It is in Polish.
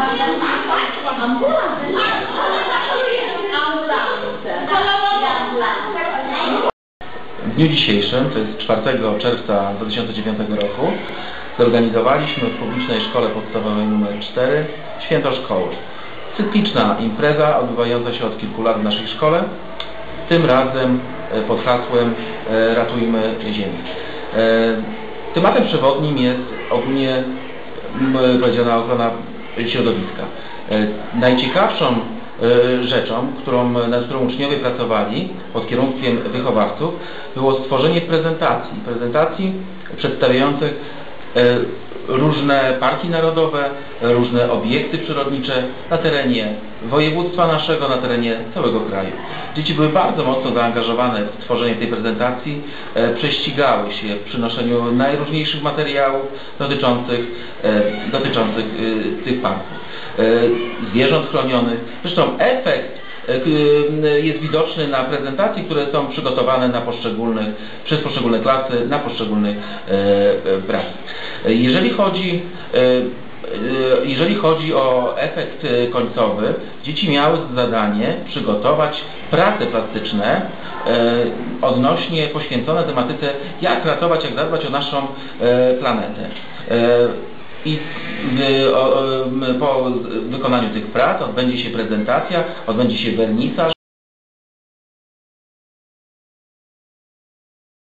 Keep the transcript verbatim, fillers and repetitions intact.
W dniu dzisiejszym, to jest czwartego czerwca dwa tysiące dziewiątego roku, zorganizowaliśmy w publicznej szkole podstawowej numer cztery Święto Szkoły. Cykliczna impreza odbywająca się od kilku lat w naszej szkole, tym razem pod hasłem Ratujmy Ziemię. Tematem przewodnim jest ogólnie powiedziana ochrona środowiska. Najciekawszą rzeczą, którą, nad którą uczniowie pracowali pod kierunkiem wychowawców, było stworzenie prezentacji, prezentacji przedstawiających różne parki narodowe, różne obiekty przyrodnicze na terenie województwa naszego, na terenie całego kraju. Dzieci były bardzo mocno zaangażowane w tworzenie tej prezentacji, prześcigały się w przynoszeniu najróżniejszych materiałów dotyczących, dotyczących tych parków, zwierząt chronionych. Zresztą efekt jest widoczny na prezentacji, które są przygotowane na poszczególnych, przez poszczególne klasy, na poszczególnych pracach. Jeżeli chodzi, jeżeli chodzi o efekt końcowy, dzieci miały zadanie przygotować prace plastyczne odnośnie poświęcone tematyce, jak ratować, jak zadbać o naszą planetę. I po wykonaniu tych prac odbędzie się prezentacja, odbędzie się wernisaż.